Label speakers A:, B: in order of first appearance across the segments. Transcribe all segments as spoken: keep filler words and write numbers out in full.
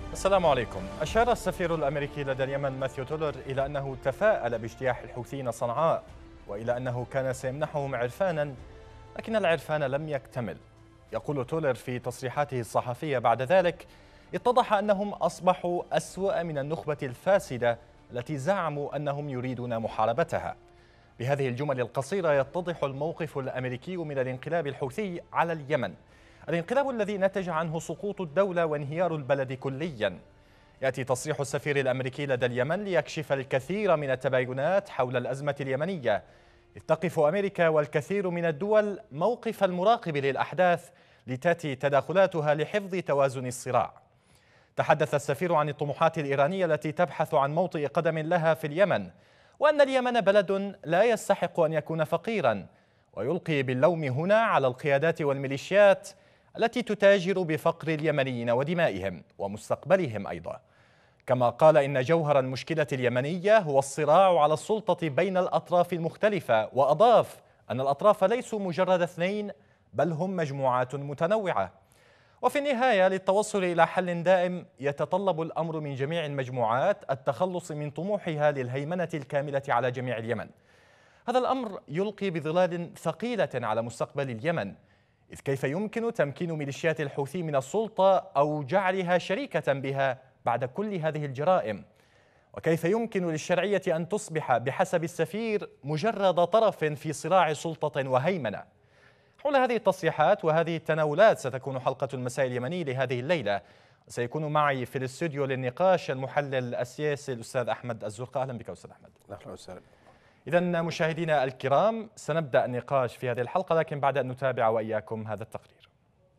A: السلام عليكم. أشار السفير الأمريكي لدى اليمن ماثيو تولر إلى أنه تفاءل باجتياح الحوثيين صنعاء، وإلى أنه كان سيمنحهم عرفانا، لكن العرفان لم يكتمل. يقول تولر في تصريحاته الصحفية بعد ذلك: اتضح أنهم أصبحوا أسوأ من النخبة الفاسدة التي زعموا أنهم يريدون محاربتها. بهذه الجمل القصيرة يتضح الموقف الأمريكي من الانقلاب الحوثي على اليمن، الانقلاب الذي نتج عنه سقوط الدولة وانهيار البلد كليا. يأتي تصريح السفير الأمريكي لدى اليمن ليكشف الكثير من التباينات حول الأزمة اليمنية، إذ تقف أمريكا والكثير من الدول موقف المراقب للأحداث لتأتي تداخلاتها لحفظ توازن الصراع. تحدث السفير عن الطموحات الإيرانية التي تبحث عن موطئ قدم لها في اليمن، وأن اليمن بلد لا يستحق أن يكون فقيرا، ويلقي باللوم هنا على القيادات والميليشيات التي تتاجر بفقر اليمنيين ودمائهم ومستقبلهم أيضا. كما قال إن جوهر المشكلة اليمنية هو الصراع على السلطة بين الأطراف المختلفة، وأضاف أن الأطراف ليسوا مجرد اثنين بل هم مجموعات متنوعة، وفي النهاية للتوصل إلى حل دائم يتطلب الأمر من جميع المجموعات التخلص من طموحها للهيمنة الكاملة على جميع اليمن. هذا الأمر يلقي بظلال ثقيلة على مستقبل اليمن، إذ كيف يمكن تمكين ميليشيات الحوثي من السلطة أو جعلها شريكة بها بعد كل هذه الجرائم؟ وكيف يمكن للشرعية أن تصبح بحسب السفير مجرد طرف في صراع سلطة وهيمنة؟ حول هذه التصريحات وهذه التناولات ستكون حلقة المساء اليمني لهذه الليلة. سيكون معي في الاستوديو للنقاش المحلل السياسي الأستاذ أحمد الزرقاء. أهلا بك أستاذ أحمد.
B: أهلا وسهلا.
A: إذا مشاهدينا الكرام، سنبدأ النقاش في هذه الحلقة، لكن بعد أن نتابع وإياكم هذا التقرير.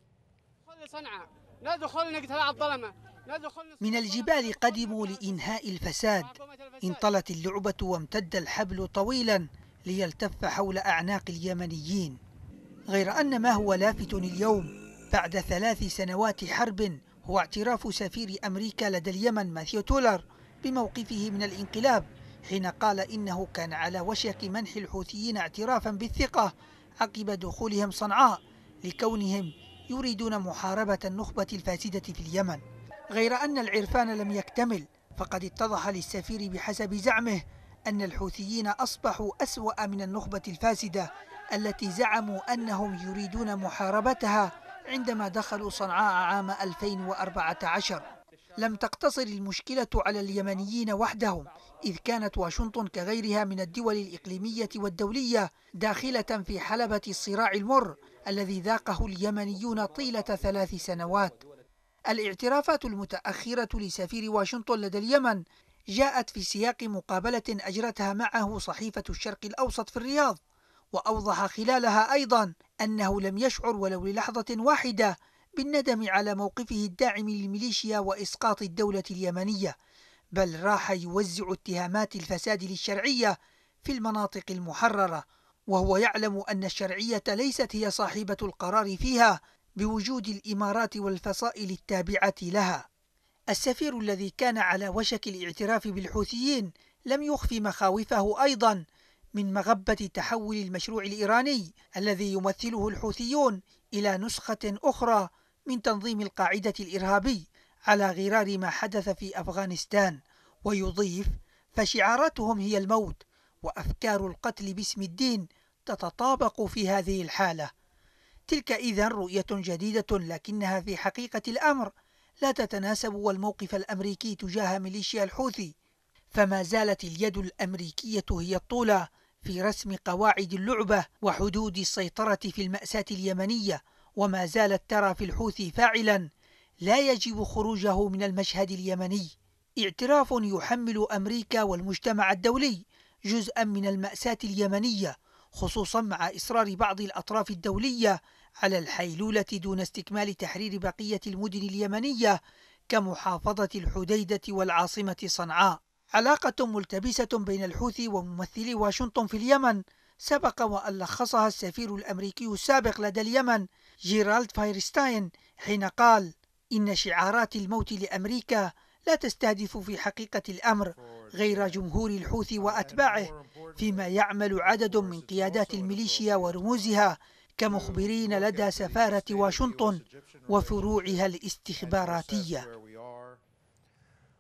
C: من الجبال قدموا لإنهاء الفساد، انطلت اللعبة وامتد الحبل طويلا ليلتف حول أعناق اليمنيين. غير أن ما هو لافت اليوم بعد ثلاث سنوات حرب هو اعتراف سفير أمريكا لدى اليمن ماثيو تولر بموقفه من الانقلاب، حين قال إنه كان على وشك منح الحوثيين اعترافا بالثقة عقب دخولهم صنعاء لكونهم يريدون محاربة النخبة الفاسدة في اليمن. غير أن العرفان لم يكتمل، فقد اتضح للسفير بحسب زعمه أن الحوثيين أصبحوا أسوأ من النخبة الفاسدة التي زعموا أنهم يريدون محاربتها عندما دخلوا صنعاء عام ألفين وأربعة عشر. لم تقتصر المشكلة على اليمنيين وحدهم، إذ كانت واشنطن كغيرها من الدول الإقليمية والدولية داخلة في حلبة الصراع المر الذي ذاقه اليمنيون طيلة ثلاث سنوات. الاعترافات المتأخرة لسفير واشنطن لدى اليمن جاءت في سياق مقابلة أجرتها معه صحيفة الشرق الأوسط في الرياض، وأوضح خلالها أيضا أنه لم يشعر ولو للحظة واحدة بالندم على موقفه الداعم للميليشيا وإسقاط الدولة اليمنية، بل راح يوزع اتهامات الفساد للشرعية في المناطق المحررة، وهو يعلم أن الشرعية ليست هي صاحبة القرار فيها بوجود الإمارات والفصائل التابعة لها. السفير الذي كان على وشك الاعتراف بالحوثيين لم يخفي مخاوفه أيضا من مغبة تحول المشروع الإيراني الذي يمثله الحوثيون إلى نسخة أخرى من تنظيم القاعدة الإرهابي، على غرار ما حدث في أفغانستان. ويضيف: فشعاراتهم هي الموت، وأفكار القتل باسم الدين تتطابق في هذه الحالة. تلك إذن رؤية جديدة، لكنها في حقيقة الأمر لا تتناسب والموقف الأمريكي تجاه ميليشيا الحوثي، فما زالت اليد الأمريكية هي الطولى في رسم قواعد اللعبة وحدود السيطرة في المأساة اليمنية، وما زالت ترى في الحوثي فاعلا لا يجب خروجه من المشهد اليمني. اعتراف يحمل أمريكا والمجتمع الدولي جزءا من المأساة اليمنية، خصوصا مع إصرار بعض الأطراف الدولية على الحيلولة دون استكمال تحرير بقية المدن اليمنية كمحافظة الحديدة والعاصمة صنعاء. علاقة ملتبسة بين الحوثي وممثلي واشنطن في اليمن سبق وأن لخصها السفير الأمريكي السابق لدى اليمن جيرالد فايرستاين حين قال إن شعارات الموت لأمريكا لا تستهدف في حقيقة الأمر غير جمهور الحوثي وأتباعه، فيما يعمل عدد من قيادات الميليشيا ورموزها كمخبرين لدى سفارة واشنطن وفروعها الاستخباراتية.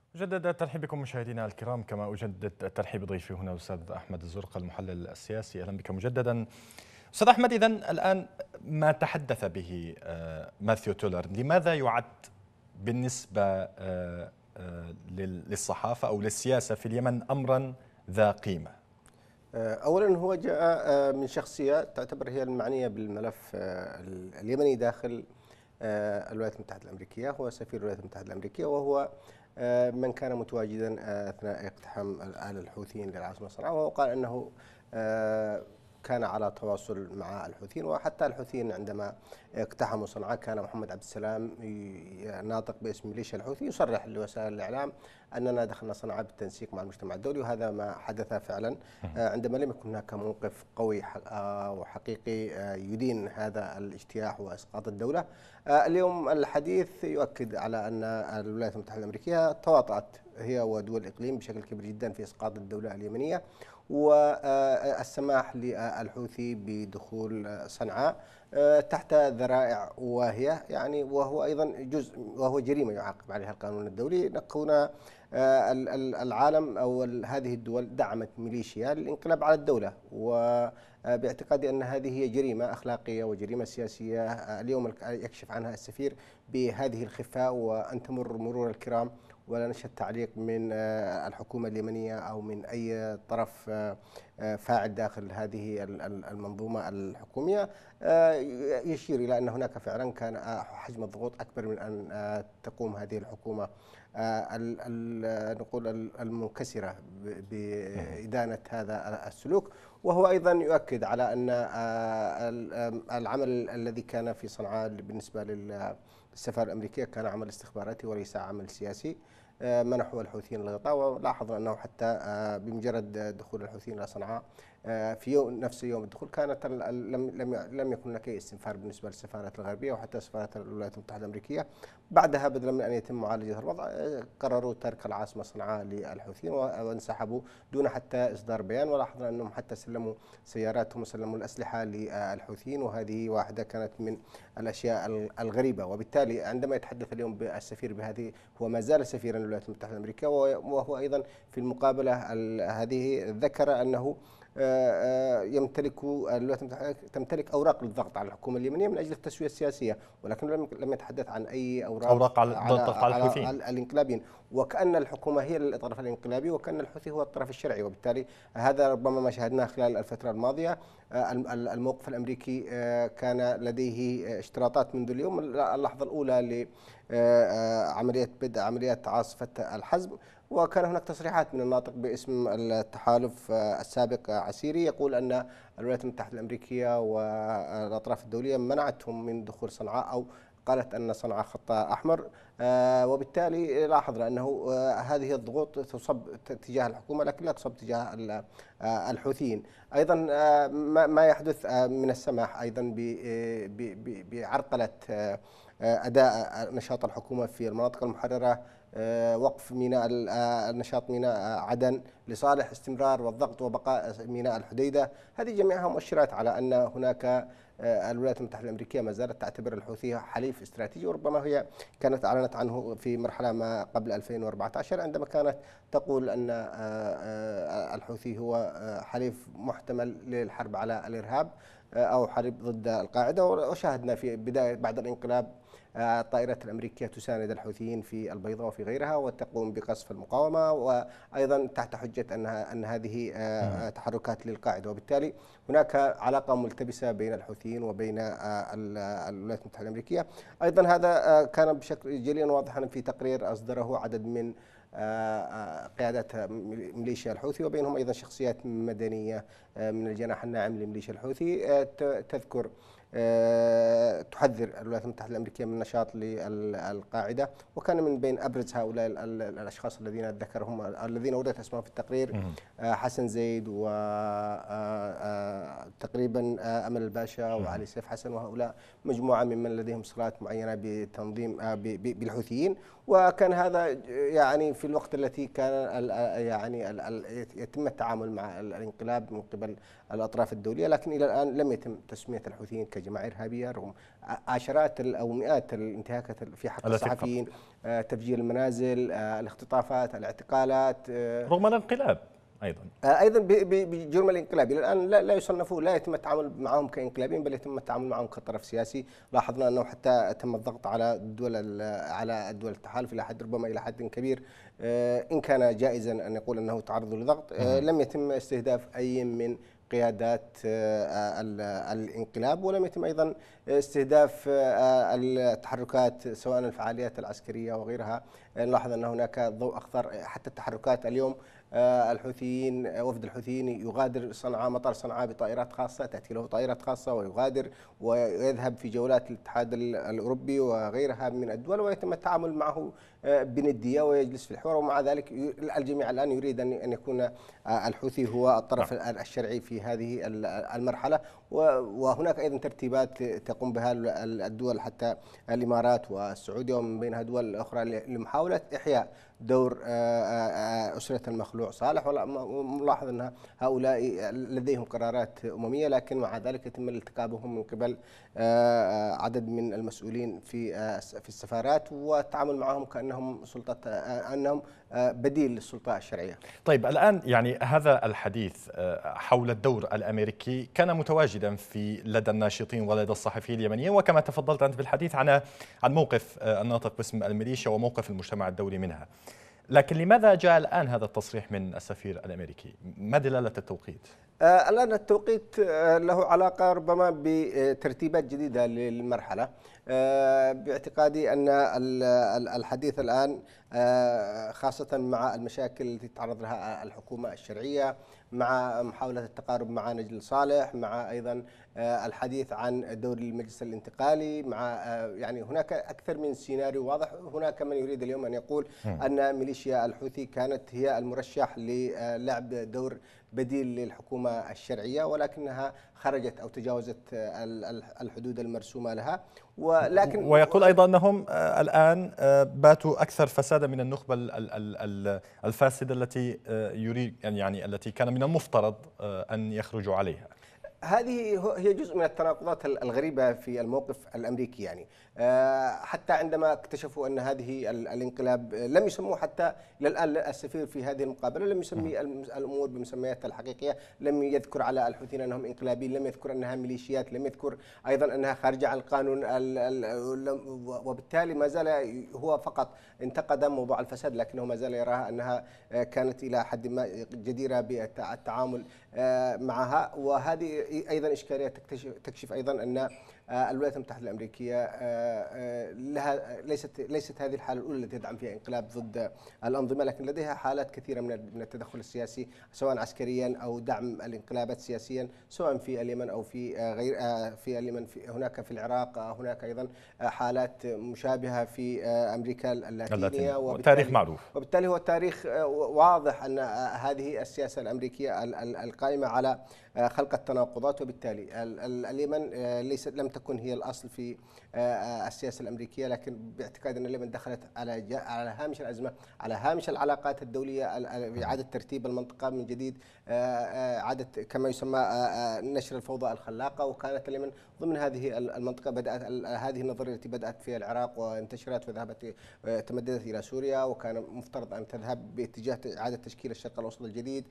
A: أجدد الترحيب بكم مشاهدينا الكرام، كما أجدد الترحيب بضيفي هنا الأستاذ أحمد الزرقاء المحلل السياسي. أهلا بك مجددا أستاذ أحمد. إذن الآن ما تحدث به ماثيو تولر لماذا يعد بالنسبة للصحافة أو للسياسة في اليمن أمرا ذا قيمة؟
B: أولا هو جاء من شخصية تعتبر هي المعنية بالملف اليمني داخل الولايات المتحدة الأمريكية، هو سفير الولايات المتحدة الأمريكية، وهو من كان متواجدا أثناء اقتحام آل الحوثيين للعاصمة صنعاء، وهو قال أنه كان على تواصل مع الحوثيين، وحتى الحوثيين عندما اقتحموا صنعاء كان محمد عبد السلام ناطق باسم ميليشيا الحوثي يصرح لوسائل الإعلام أننا دخلنا صنعاء بالتنسيق مع المجتمع الدولي، وهذا ما حدث فعلا عندما لم يكن هناك موقف قوي وحقيقي يدين هذا الاجتياح وإسقاط الدولة. اليوم الحديث يؤكد على أن الولايات المتحدة الأمريكية تواطأت هي ودول الإقليم بشكل كبير جدا في إسقاط الدولة اليمنية والسماح للحوثي بدخول صنعاء تحت ذرائع واهية، يعني وهو أيضا جزء وهو جريمة يعاقب عليها القانون الدولي. كون العالم أو هذه الدول دعمت ميليشيا للانقلاب على الدولة، وباعتقادي أن هذه هي جريمة أخلاقية وجريمة سياسية اليوم يكشف عنها السفير بهذه الخفاء، وأن تمر مرور الكرام ولا نشهد تعليق من الحكومة اليمنية أو من أي طرف فاعل داخل هذه المنظومة الحكومية، يشير إلى أن هناك فعلا كان حجم الضغوط أكبر من أن تقوم هذه الحكومة نقول المنكسرة بإدانة هذا السلوك. وهو أيضا يؤكد على أن العمل الذي كان في صنعاء بالنسبة للسفارة الأمريكية كان عمل استخباراتي وليس عمل سياسي. منحوا الحوثيين الغطاء، ولاحظوا أنه حتى بمجرد دخول الحوثيين إلى صنعاء في يوم نفس يوم الدخول كانت لم لم لم يكن هناك استنفار بالنسبه للسفاره الغربيه وحتى سفاره الولايات المتحده الامريكيه. بعدها بدلا من ان يتم معالجه الوضع قرروا ترك العاصمه صنعاء للحوثيين وانسحبوا دون حتى اصدار بيان، ولاحظنا انهم حتى سلموا سياراتهم وسلموا الاسلحه للحوثيين، وهذه واحده كانت من الاشياء الغريبه. وبالتالي عندما يتحدث اليوم السفير بهذه، هو ما زال سفيرا للولايات المتحده الامريكيه، وهو ايضا في المقابله هذه ذكر انه يمتلك الولايات المتحدة تمتلك أوراق للضغط على الحكومة اليمنية من أجل التسوية السياسية، ولكن لم يتحدث عن أي أوراق,
A: أوراق على الضغط على, على,
B: على الانقلابيين، وكأن الحكومة هي الطرف الانقلابي وكأن الحوثي هو الطرف الشرعي. وبالتالي هذا ربما ما شاهدناه خلال الفترة الماضية. الموقف الأمريكي كان لديه اشتراطات منذ اليوم اللحظة الأولى لعملية بدء عمليات عاصفة الحزم، وكان هناك تصريحات من الناطق باسم التحالف السابق عسيري يقول أن الولايات المتحدة الأمريكية والأطراف الدولية منعتهم من دخول صنعاء، أو قالت أن صنعاء خط أحمر. وبالتالي لاحظنا أنه هذه الضغوط تصب تجاه الحكومة لكن لا تصب تجاه الحوثيين. أيضا ما يحدث من السماح أيضا بعرقلة أداء نشاط الحكومة في المناطق المحررة، وقف ميناء النشاط ميناء عدن لصالح استمرار والضغط وبقاء ميناء الحديدة، هذه جميعها مؤشرات على أن هناك الولايات المتحدة الأمريكية ما زالت تعتبر الحوثي حليف استراتيجي، وربما هي كانت أعلنت عنه في مرحلة ما قبل ألفين وأربعة عشر عندما كانت تقول أن الحوثي هو حليف محتمل للحرب على الإرهاب أو حرب ضد القاعدة. وشاهدنا في بداية بعد الانقلاب الطائرات الأمريكية تساند الحوثيين في البيضاء وفي غيرها وتقوم بقصف المقاومة، وأيضا تحت حجة أنها أن هذه تحركات للقاعدة. وبالتالي هناك علاقة ملتبسة بين الحوثيين وبين الولايات المتحدة الأمريكية. أيضا هذا كان بشكل جليا واضحا في تقرير أصدره عدد من قيادات ميليشيا الحوثي، وبينهم أيضا شخصيات مدنية من الجناح الناعم لميليشيا الحوثي تذكر تحذر الولايات المتحدة الأمريكية من نشاط للقاعدة. وكان من بين أبرز هؤلاء الأشخاص الذين ذكرهم الذين وردت أسمائهم في التقرير حسن زيد وتقريبا أمل الباشا وعلي سيف حسن، وهؤلاء مجموعة ممن لديهم صلات معينة بتنظيم بالحوثيين. وكان هذا يعني في الوقت التي كان يعني يتم التعامل مع الانقلاب من قبل الأطراف الدولية، لكن إلى الآن لم يتم تسمية الحوثيين كجماعة إرهابية رغم عشرات أو مئات الانتهاكات في حق الصحفيين، تفجير المنازل، الاختطافات، الاعتقالات،
A: رغم الانقلاب أيضا
B: أيضا بجرم الانقلاب. إلى الآن لا يصنفوا، لا يتم التعامل معهم كانقلابيين بل يتم التعامل معهم كطرف سياسي. لاحظنا أنه حتى تم الضغط على الدول على الدول التحالف إلى حد ربما إلى حد كبير إن كان جائزا أن يقول أنه تعرض لضغط. لم يتم استهداف أي من قيادات الانقلاب، ولم يتم أيضا استهداف التحركات سواء الفعاليات العسكرية وغيرها. نلاحظ أن هناك ضوء أخضر حتى التحركات اليوم. الحوثيين وفد الحوثيين يغادر صنعاء، مطار صنعاء بطائرات خاصة، تأتي له طائرات خاصة ويغادر ويذهب في جولات الاتحاد الأوروبي وغيرها من الدول، ويتم التعامل معه بندية ويجلس في الحوار. ومع ذلك الجميع الآن يريد أن يكون الحوثي هو الطرف الشرعي في هذه المرحلة. وهناك أيضا ترتيبات تقوم بها الدول حتى الإمارات والسعودية ومن بينها دول أخرى لمحاولة إحياء دور أسرة المخلوع صالح. وملاحظ أن هؤلاء لديهم قرارات أممية، لكن مع ذلك يتم التكابهم من قبل عدد من المسؤولين في في السفارات والتعامل معهم كأنهم سلطة، أنهم بديل للسلطة الشرعية.
A: طيب الآن يعني هذا الحديث حول الدور الأمريكي كان متواجدا في لدى الناشطين ولدى الصحفيين اليمنيين، وكما تفضلت أنت بالحديث عن عن موقف الناطق باسم الميليشيا وموقف المجتمع الدولي منها. لكن لماذا جاء الآن هذا التصريح من السفير الأمريكي؟ ما دلالة التوقيت؟
B: آه الآن التوقيت آه له علاقة ربما بترتيبات جديدة للمرحلة. آه باعتقادي أن الحديث الآن آه خاصة مع المشاكل التي تتعرض لها الحكومة الشرعية، مع محاولة التقارب مع نجل صالح، مع أيضا آه الحديث عن دور المجلس الانتقالي، مع آه يعني هناك أكثر من سيناريو واضح. هناك من يريد اليوم أن يقول أن ميليشيا الحوثي كانت هي المرشح للعب دور بديل للحكومة الشرعية، ولكنها خرجت أو تجاوزت الحدود المرسومة لها. ولكن
A: ويقول أيضا أنهم الآن باتوا أكثر فسادا من النخبة الفاسدة التي يريد يعني التي كان من المفترض أن يخرجوا عليها.
B: هذه هي جزء من التناقضات الغريبة في الموقف الأمريكي. يعني حتى عندما اكتشفوا أن هذه الانقلاب لم يسموه، حتى إلى الآن السفير في هذه المقابلة لم يسمي الأمور بمسمياتها الحقيقية، لم يذكر على الحوثيين أنهم انقلابيين، لم يذكر أنها ميليشيات، لم يذكر أيضا أنها خارجة عن القانون، وبالتالي ما زال هو فقط انتقد موضوع الفساد، لكنه ما زال يراها أنها كانت إلى حد ما جديرة بالتعامل معها. وهذه أيضا إشكالية تكتشف, تكشف أيضا أن الولايات المتحدة الأمريكية لها ليست ليست هذه الحالة الأولى التي تدعم فيها انقلاب ضد الأنظمة، لكن لديها حالات كثيرة من التدخل السياسي سواء عسكريا أو دعم الانقلابات سياسيا، سواء في اليمن أو في غير في اليمن، في هناك في العراق، هناك أيضا حالات مشابهة في أمريكا اللاتينية،
A: والتاريخ معروف.
B: وبالتالي هو التاريخ واضح أن هذه السياسة الأمريكية القائمة على خلق التناقضات، وبالتالي اليمن ليست لم تكن هي الأصل في السياسة الأمريكية، لكن باعتقاد أن اليمن دخلت على على هامش الأزمة، على هامش العلاقات الدولية، إعادة ترتيب المنطقة من جديد، إعادة كما يسمى نشر الفوضى الخلاقة. وكانت اليمن ضمن هذه المنطقة. بدأت هذه النظرية التي بدأت في العراق وانتشرت وذهبت تمددت إلى سوريا، وكان مفترض أن تذهب باتجاه إعادة تشكيل الشرق الأوسط الجديد،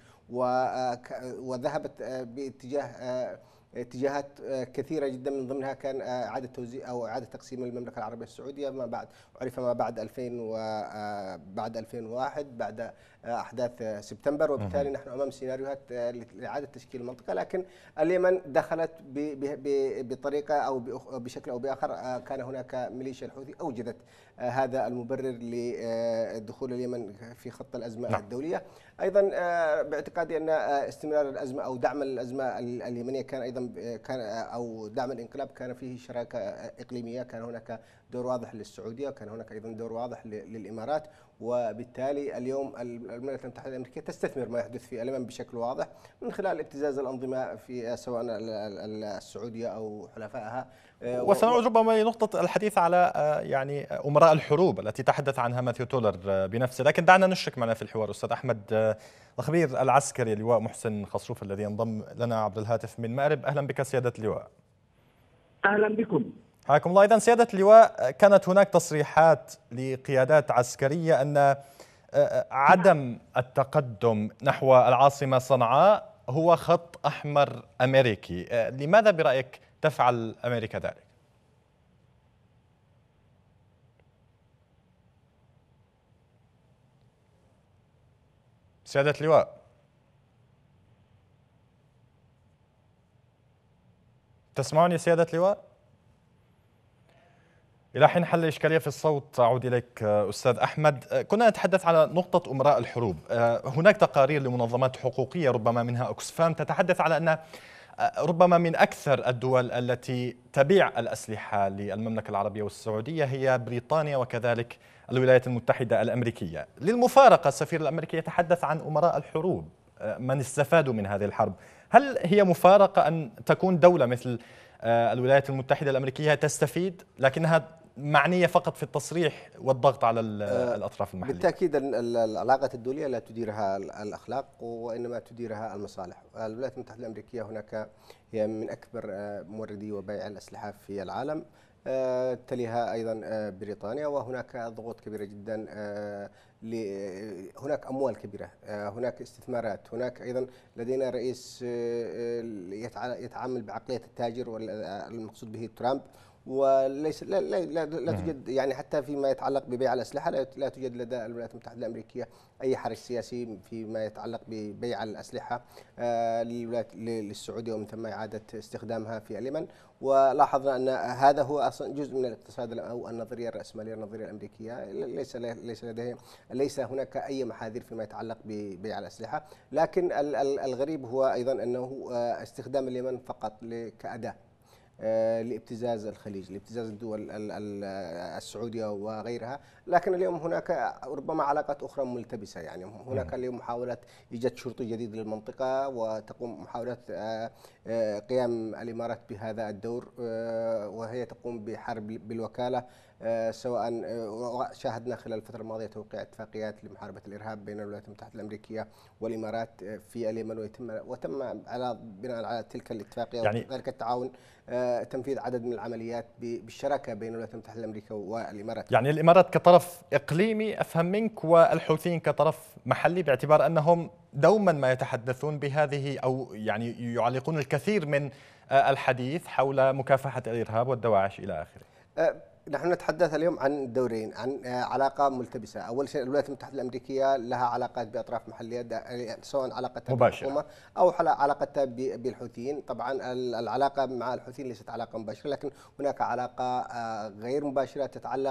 B: وذهبت باتجاه اتجاهات كثيرة جدا، من ضمنها كان إعادة توزيع أو إعادة تقسيم المملكة العربية السعودية ما بعد عرف ما بعد ألفين وبعد ألفين وواحد بعد أحداث سبتمبر. وبالتالي نحن أمام سيناريوهات لإعادة تشكيل المنطقة، لكن اليمن دخلت بطريقة أو بشكل أو بآخر. كان هناك ميليشيا الحوثي أوجدت هذا المبرر لدخول اليمن في خط الأزمة نعم. الدولية. أيضا باعتقادي أن استمرار الأزمة أو دعم الأزمة اليمنية كان أيضا كان أو دعم الانقلاب كان فيه شراكة إقليمية. كان هناك دور واضح للسعودية، وكان هناك أيضا دور واضح للإمارات. وبالتالي اليوم الولايات المتحدة الأمريكية تستثمر ما يحدث في اليمن بشكل واضح من خلال ابتزاز الأنظمة في سواء السعودية أو حلفائها.
A: وسنعود ربما لنقطة الحديث على يعني أمراء الحروب التي تحدث عنها ماثيو تولر بنفسه، لكن دعنا نشرك معنا في الحوار أستاذ أحمد الخبير العسكري اللواء محسن خصروف الذي ينضم لنا عبر الهاتف من مأرب. أهلا بك سيادة اللواء.
D: أهلا بكم.
A: حياكم الله. إذن سيادة اللواء، كانت هناك تصريحات لقيادات عسكرية أن عدم التقدم نحو العاصمة صنعاء هو خط أحمر أمريكي. لماذا برأيك تفعل أمريكا ذلك؟ سيادة اللواء، تسمعني سيادة اللواء؟ إلى حين حل إشكالية في الصوت أعود إليك أستاذ أحمد. كنا نتحدث على نقطة أمراء الحروب. هناك تقارير لمنظمات حقوقية ربما منها أوكسفام تتحدث على أن ربما من أكثر الدول التي تبيع الأسلحة للمملكة العربية والسعودية هي بريطانيا وكذلك الولايات المتحدة الأمريكية. للمفارقة السفير الأمريكي يتحدث عن أمراء الحروب من استفادوا من هذه الحرب. هل هي مفارقة أن تكون دولة مثل الولايات المتحدة الأمريكية تستفيد لكنها معنية فقط في التصريح والضغط على الأطراف المحلية؟
B: بالتأكيد العلاقات الدولية لا تديرها الأخلاق وإنما تديرها المصالح. الولايات المتحدة الأمريكية هناك هي من أكبر موردي وبيع الأسلحة في العالم، تليها أيضا بريطانيا، وهناك ضغوط كبيرة جدا، هناك أموال كبيرة، هناك استثمارات، هناك أيضا لدينا رئيس يتعامل بعقلية التاجر والمقصود به ترامب، وليس لا لا لا, لا توجد يعني حتى فيما يتعلق ببيع الأسلحة لا توجد لدى الولايات المتحدة الأمريكية أي حرج سياسي فيما يتعلق ببيع الأسلحة للسعودية ومن ثم إعادة استخدامها في اليمن. ولاحظنا أن هذا هو أصلا جزء من الاقتصاد أو النظرية الرأسمالية النظرية الأمريكية، ليس ليس لديه ليس هناك أي محاذير فيما يتعلق ببيع الأسلحة، لكن الغريب هو أيضا أنه استخدام اليمن فقط كأداة لابتزاز الخليج، لابتزاز الدول السعودية وغيرها. لكن اليوم هناك ربما علاقات أخرى ملتبسة، يعني هناك اليوم محاولة إيجاد شرطي جديد للمنطقة، وتقوم محاولة قيام الإمارات بهذا الدور، وهي تقوم بحرب بالوكالة، سواء شاهدنا خلال الفترة الماضية توقيع اتفاقيات لمحاربة الإرهاب بين الولايات المتحدة الأمريكية والإمارات في اليمن، وتم وتم على بناء على تلك الاتفاقية يعني وذلك التعاون تنفيذ عدد من العمليات بالشراكة بين الولايات المتحدة الأمريكية والإمارات.
A: يعني الإمارات كطرف إقليمي أفهم منك، والحوثيين كطرف محلي، باعتبار أنهم دوما ما يتحدثون بهذه أو يعني يعلقون الكثير من الحديث حول مكافحة الإرهاب والدواعش إلى آخره.
B: نحن نتحدث اليوم عن دورين، عن علاقة ملتبسة. أول شيء الولايات المتحدة الأمريكية لها علاقات بأطراف محلية، سواء علاقتها بالحكومة أو علاقتها بالحوثيين. طبعا العلاقة مع الحوثيين ليست علاقة مباشرة، لكن هناك علاقة غير مباشرة تتعلق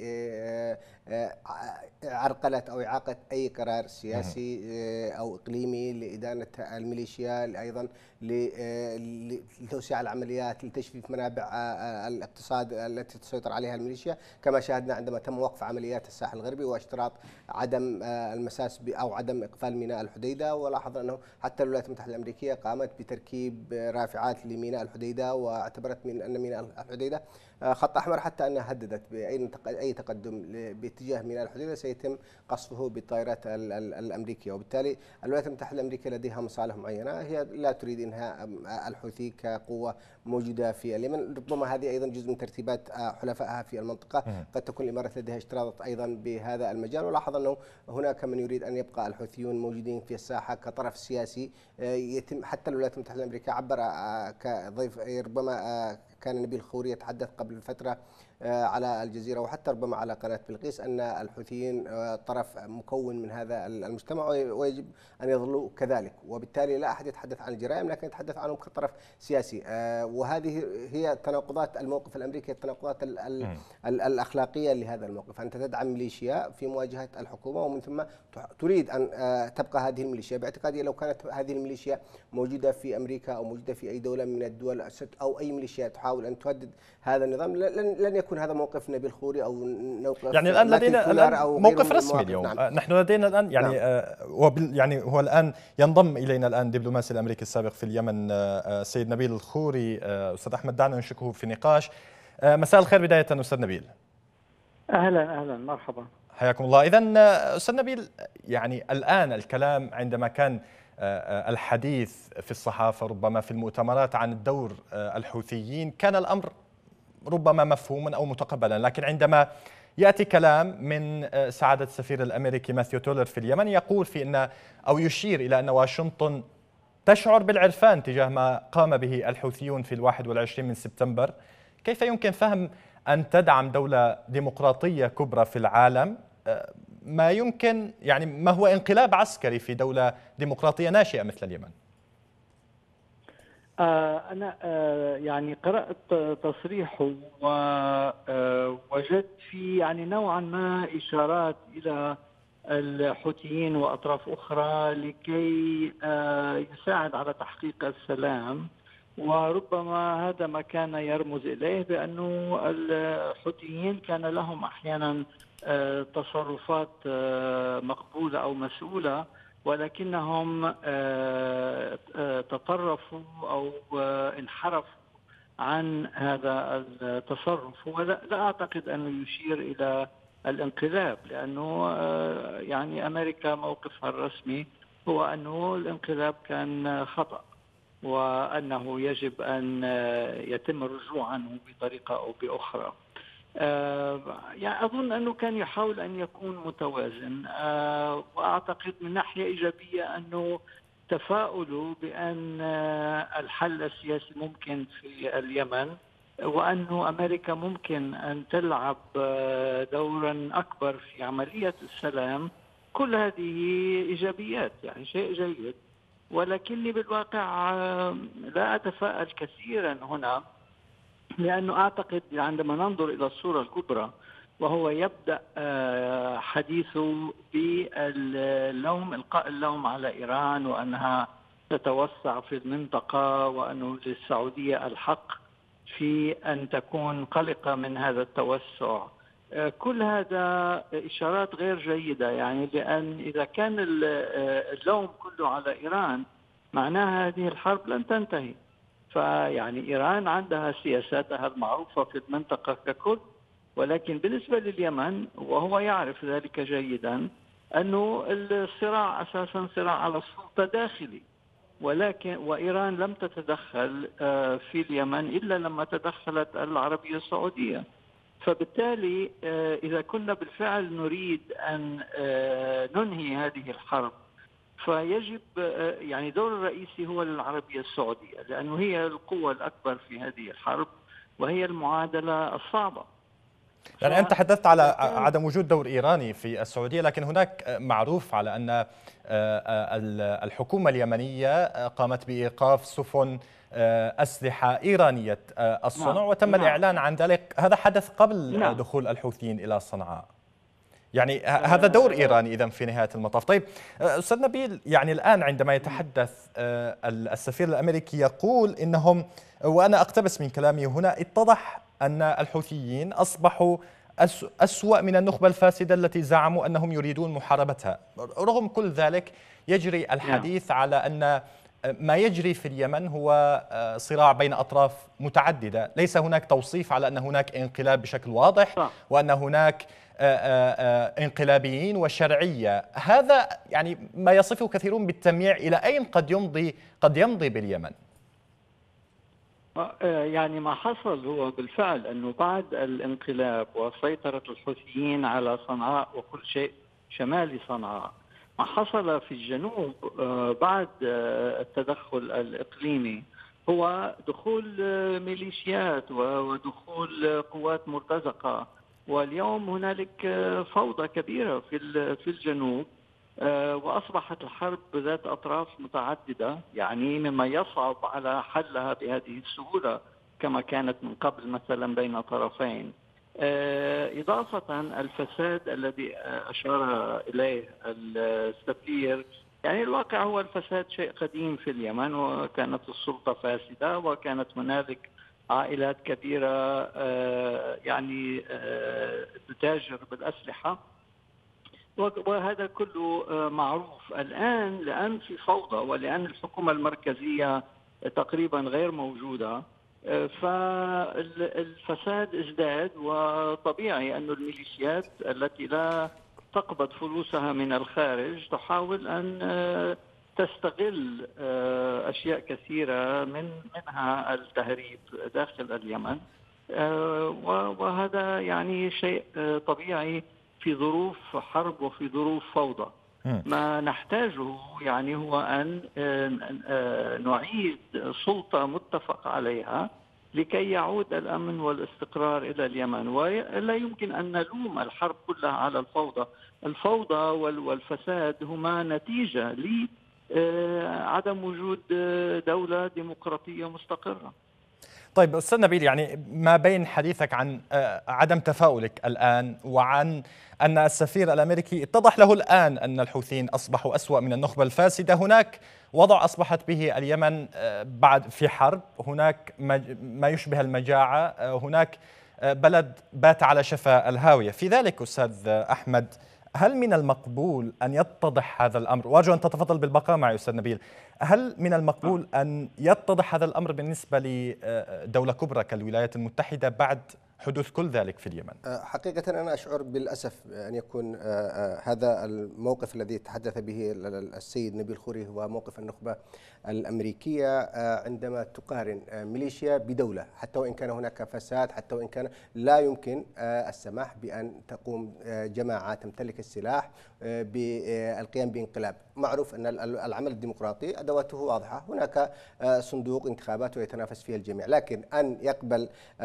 B: بعرقلة أو إعاقة أي قرار سياسي أو إقليمي لإدانة الميليشيا، أيضا لتوسيع العمليات، لتجفيف منابع الاقتصاد التي تسيطر عليها الميليشيا، كما شاهدنا عندما تم وقف عمليات الساحل الغربي واشتراط عدم المساس أو عدم إقفال ميناء الحديدة. ولاحظنا أنه حتى الولايات المتحدة الأمريكية قامت بتركيب رافعات لميناء الحديدة، واعتبرت من أن ميناء الحديدة خط أحمر، حتى أنها هددت بأي تقدم باتجاه ميناء الحديدة سيتم قصفه بالطائرات الأمريكية. وبالتالي الولايات المتحدة الأمريكية لديها مصالح معينة، هي لا تريد إنهاء الحوثي كقوة موجودة في اليمن. ربما هذه أيضا جزء من ترتيبات حلفائها في المنطقة، قد تكون الإمارات لديها اشتراطات أيضا بهذا المجال. ولاحظ أنه هناك من يريد أن يبقى الحوثيون موجودين في الساحة كطرف سياسي. يتم حتى الولايات المتحدة الأمريكية عبر كضيف ربما كان نبيل خوري يتحدث قبل فترة على الجزيرة وحتى ربما على قناة بلقيس أن الحوثيين طرف مكون من هذا المجتمع ويجب أن يظلوا كذلك، وبالتالي لا أحد يتحدث عن الجرائم لكن يتحدث عنهم كطرف سياسي. وهذه هي تناقضات الموقف الأمريكي، التناقضات ال ال ال الأخلاقية لهذا الموقف. أنت تدعم ميليشيا في مواجهة الحكومة ومن ثم تريد أن تبقى هذه الميليشيا. باعتقادي لو كانت هذه الميليشيا موجودة في أمريكا أو موجودة في أي دولة من الدول أو أي ميليشيا تحاول أن تهدد هذا النظام لن يكون يكون هذا موقف نبيل خوري أو موقف
A: يعني الآن لدينا الآن
B: أو
A: موقف رسمي اليوم.
B: نعم.
A: نحن لدينا الآن يعني نعم. آه وبال يعني هو الآن ينضم إلينا الآن دبلوماسي الأمريكي السابق في اليمن آه سيد نبيل الخوري. آه أستاذ أحمد دعنا نشركه في نقاش. آه مساء الخير بداية أستاذ نبيل.
E: أهلا أهلا مرحبا،
A: حياكم الله. إذن أستاذ نبيل، يعني الآن الكلام عندما كان الحديث في الصحافة ربما في المؤتمرات عن الدور الحوثيين كان الأمر ربما مفهوما أو متقبلا، لكن عندما يأتي كلام من سعادة السفير الأمريكي ماثيو تولر في اليمن يقول في أن أو يشير إلى أن واشنطن تشعر بالعرفان تجاه ما قام به الحوثيون في الواحد والعشرين من سبتمبر، كيف يمكن فهم أن تدعم دولة ديمقراطية كبرى في العالم ما يمكن يعني ما هو انقلاب عسكري في دولة ديمقراطية ناشئة مثل اليمن؟
E: أنا يعني قرأت تصريحه ووجدت فيه يعني نوعا ما إشارات إلى الحوثيين وأطراف أخرى لكي يساعد على تحقيق السلام، وربما هذا ما كان يرمز إليه بأنه الحوثيين كان لهم أحيانا تصرفات مقبولة أو مسؤولة، ولكنهم تطرفوا أو انحرفوا عن هذا التصرف. ولا أعتقد أنه يشير إلى الانقلاب، لأنه يعني أمريكا موقفها الرسمي هو أنه الانقلاب كان خطأ وأنه يجب أن يتم الرجوع عنه بطريقة أو بأخرى. يعني أظن أنه كان يحاول أن يكون متوازن، وأعتقد من ناحية إيجابية أنه تفاؤلوا بأن الحل السياسي ممكن في اليمن، وأنه أمريكا ممكن أن تلعب دورا أكبر في عملية السلام. كل هذه إيجابيات، يعني شيء جيد، ولكني بالواقع لا أتفائل كثيرا هنا، لأنه أعتقد عندما ننظر إلى الصورة الكبرى وهو يبدأ حديثه باللوم، إلقاء اللوم على إيران وأنها تتوسع في المنطقة، وأنه للسعودية الحق في أن تكون قلقة من هذا التوسع. كل هذا إشارات غير جيدة، يعني لأن إذا كان اللوم كله على إيران معناها هذه الحرب لن تنتهي. فيعني إيران عندها سياساتها المعروفة في المنطقة ككل، ولكن بالنسبة لليمن وهو يعرف ذلك جيدا أنه الصراع أساسا صراع على السلطة داخلي، ولكن وإيران لم تتدخل في اليمن إلا لما تدخلت العربية السعودية. فبالتالي إذا كنا بالفعل نريد أن ننهي هذه الحرب فيجب يعني دور الرئيسي هو للعربية السعودية، لأنه هي القوة الأكبر في هذه الحرب وهي المعادلة الصعبة.
A: يعني أنت تحدثت على عدم وجود دور إيراني في السعودية، لكن هناك معروف على أن الحكومة اليمنية قامت بإيقاف سفن أسلحة إيرانية الصنع، وتم الإعلان عن ذلك. هذا حدث قبل دخول الحوثيين إلى صنعاء. يعني هذا دور إيراني إذن في نهاية المطاف. طيب أستاذ نبيل، يعني الآن عندما يتحدث السفير الأمريكي يقول إنهم، وأنا أقتبس من كلامي هنا، اتضح أن الحوثيين أصبحوا أسوأ من النخبة الفاسدة التي زعموا أنهم يريدون محاربتها. رغم كل ذلك يجري الحديث على أن ما يجري في اليمن هو صراع بين أطراف متعددة، ليس هناك توصيف على أن هناك انقلاب بشكل واضح وأن هناك انقلابيين وشرعية. هذا يعني ما يصفه كثيرون بالتمييع. إلى أين قد يمضي قد يمضي باليمن؟
E: يعني ما حصل هو بالفعل أنه بعد الانقلاب وسيطرة الحوثيين على صنعاء وكل شيء شمال صنعاء، ما حصل في الجنوب بعد التدخل الإقليمي هو دخول ميليشيات ودخول قوات مرتزقة، واليوم هنالك فوضى كبيرة في في الجنوب، وأصبحت الحرب ذات أطراف متعددة، يعني مما يصعب على حلها بهذه السهولة كما كانت من قبل مثلا بين طرفين. إضافة الفساد الذي أشار إليه السفير، يعني الواقع هو الفساد شيء قديم في اليمن، وكانت السلطة فاسدة وكانت هنالك عائلات كبيرة يعني تتاجر بالأسلحة، وهذا كله معروف. الآن لأن في فوضى ولأن الحكومة المركزية تقريبا غير موجودة، فالفساد ازداد، وطبيعي أن الميليشيات التي لا تقبض فلوسها من الخارج تحاول أن تستغل أشياء كثيرة من منها التهريب داخل اليمن، وهذا يعني شيء طبيعي في ظروف حرب وفي ظروف فوضى. ما نحتاجه يعني هو أن نعيد سلطة متفق عليها لكي يعود الأمن والاستقرار إلى اليمن، ولا يمكن أن نلوم الحرب كلها على الفوضى. الفوضى والفساد هما نتيجة لعدم وجود دولة ديمقراطية مستقرة.
A: طيب أستاذ نبيل، يعني ما بين حديثك عن عدم تفاؤلك الآن وعن أن السفير الأمريكي اتضح له الآن أن الحوثيين أصبحوا أسوأ من النخبة الفاسدة، هناك وضع أصبحت به اليمن بعد في حرب، هناك ما يشبه المجاعة، هناك بلد بات على شفا الهاوية. في ذلك أستاذ أحمد، هل من المقبول أن يتضح هذا الأمر؟ وأرجو أن تتفضل بالبقاء معي أستاذ نبيل. هل من المقبول أن يتضح هذا الأمر بالنسبة لدولة كبرى كالولايات المتحدة بعد حدوث كل ذلك في اليمن؟
B: حقيقة أنا أشعر بالأسف أن يكون هذا الموقف الذي تحدث به السيد نبيل خوري هو موقف النخبة الأمريكية عندما تقارن ميليشيا بدولة، حتى وإن كان هناك فساد، حتى وإن كان لا يمكن السماح بأن تقوم جماعة تمتلك السلاح بالقيام بانقلاب. معروف أن العمل الديمقراطي أدواته واضحة، هناك صندوق انتخابات ويتنافس فيها الجميع، لكن أن يقبل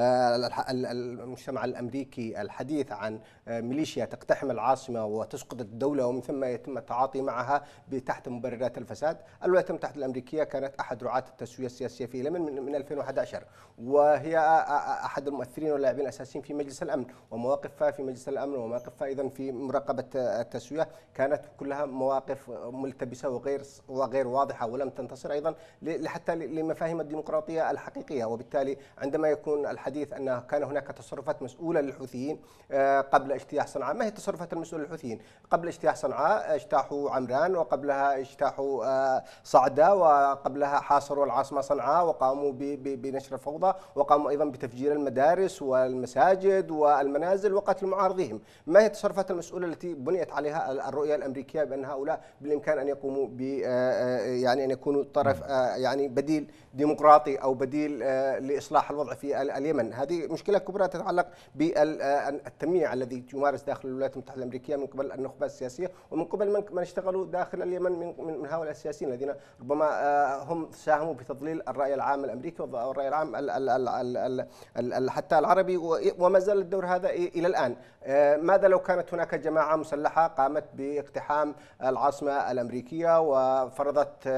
B: المجتمع الأمريكي الحديث عن ميليشيا تقتحم العاصمة وتسقط الدولة ومن ثم يتم التعاطي معها تحت مبررات الفساد. الولايات المتحدة الأمريكية كانت أحد رعاة التسوية السياسية في اليمن من ألفين وأحد عشر، وهي أحد المؤثرين واللاعبين الأساسيين في مجلس الأمن، ومواقفها في مجلس الأمن ومواقفها أيضا في مراقبة التسوية كانت كلها مواقف ملتبسة وغير وغير واضحة، ولم تنتصر أيضا حتى لمفاهيم الديمقراطية الحقيقية. وبالتالي عندما يكون الحديث أن كان هناك تصرفات مسؤولة للحوثيين قبل اجتياح صنعاء، ما هي التصرفات المسؤولة للحوثيين؟ قبل اجتياح صنعاء اجتاحوا عمران، وقبلها اجتاحوا صعدة، وقبلها حاصروا العاصمة صنعاء وقاموا بنشر الفوضى، وقاموا أيضا بتفجير المدارس والمساجد والمنازل وقتل معارضيهم. ما هي التصرفات المسؤولة التي بنيت عليها الرؤية الأمريكية بأن هؤلاء بالإمكان أن يقوموا ب يعني أن يكونوا طرف يعني بديل ديمقراطي أو بديل لإصلاح الوضع في اليمن؟ هذه مشكلة كبرى تتعلق بالتمييع الذي يمارس داخل الولايات المتحدة الأمريكية من قبل النخبة السياسية ومن قبل من من اشتغلوا داخل اليمن من من هؤلاء السياسيين الذين ربما هم ساهموا بتضليل الرأي العام الأمريكي والرأي العام ال ال ال ال ال حتى العربي، وما زال الدور هذا إلى الآن. ماذا لو كانت هناك جماعة مسلحة قامت باقتحام العاصمة الأمريكية وفرضت